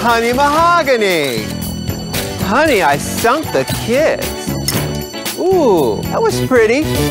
Honey Mahogany. Honey, I stumped the kids. Ooh, that was pretty.